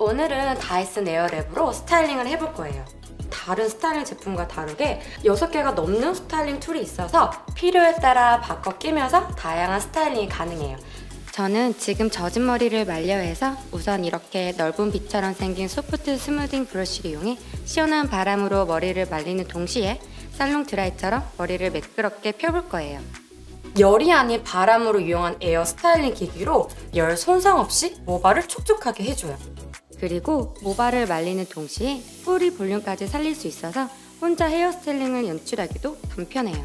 오늘은 다이슨 에어랩으로 스타일링을 해볼 거예요. 다른 스타일링 제품과 다르게 6개가 넘는 스타일링 툴이 있어서 필요에 따라 바꿔 끼면서 다양한 스타일링이 가능해요. 저는 지금 젖은 머리를 말려 해서 우선 이렇게 넓은 빗처럼 생긴 소프트 스무딩 브러쉬를 이용해 시원한 바람으로 머리를 말리는 동시에 살롱 드라이처럼 머리를 매끄럽게 펴볼 거예요. 열이 아닌 바람으로 이용한 에어 스타일링 기기로 열 손상 없이 모발을 촉촉하게 해줘요. 그리고 모발을 말리는 동시에 뿌리 볼륨까지 살릴 수 있어서 혼자 헤어 스타일링을 연출하기도 간편해요.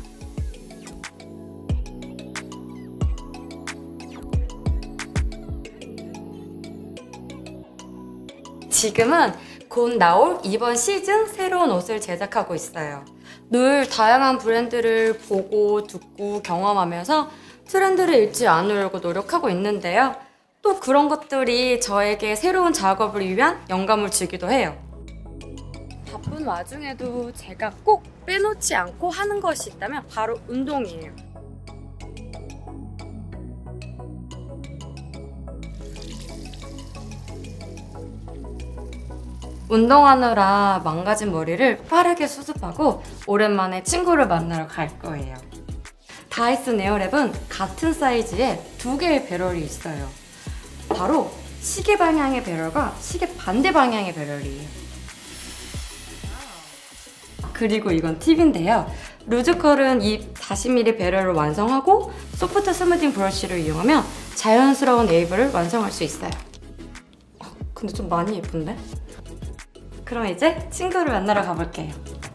지금은 곧 나올 이번 시즌 새로운 옷을 제작하고 있어요. 늘 다양한 브랜드를 보고 듣고 경험하면서 트렌드를 잃지 않으려고 노력하고 있는데요. 또 그런 것들이 저에게 새로운 작업을 위한 영감을 주기도 해요. 바쁜 와중에도 제가 꼭 빼놓지 않고 하는 것이 있다면 바로 운동이에요. 운동하느라 망가진 머리를 빠르게 수습하고 오랜만에 친구를 만나러 갈 거예요. 다이슨 에어랩은 같은 사이즈에 2개의 배럴이 있어요. 바로 시계 방향의 배럴과 시계 반대 방향의 배럴이에요. 그리고 이건 팁인데요. 루즈컬은 이 40mm 배럴을 완성하고 소프트 스무딩 브러쉬를 이용하면 자연스러운 웨이브를 완성할 수 있어요. 근데 좀 많이 예쁜데? 그럼 이제 친구를 만나러 가볼게요.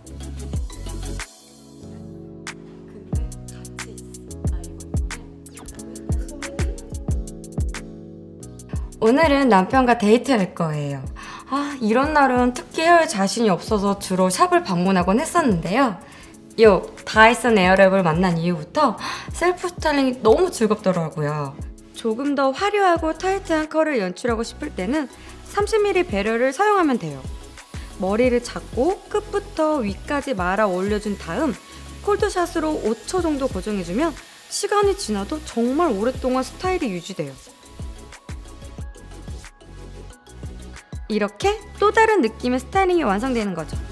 오늘은 남편과 데이트할 거예요. 이런 날은 특히 헤어에 자신이 없어서 주로 샵을 방문하곤 했었는데요. 이 다이슨 에어랩을 만난 이후부터 셀프 스타일링이 너무 즐겁더라고요. 조금 더 화려하고 타이트한 컬을 연출하고 싶을 때는 30mm 배럴을 사용하면 돼요. 머리를 잡고 끝부터 위까지 말아 올려준 다음 콜드샷으로 5초 정도 고정해주면 시간이 지나도 정말 오랫동안 스타일이 유지돼요. 이렇게 또 다른 느낌의 스타일링이 완성되는 거죠.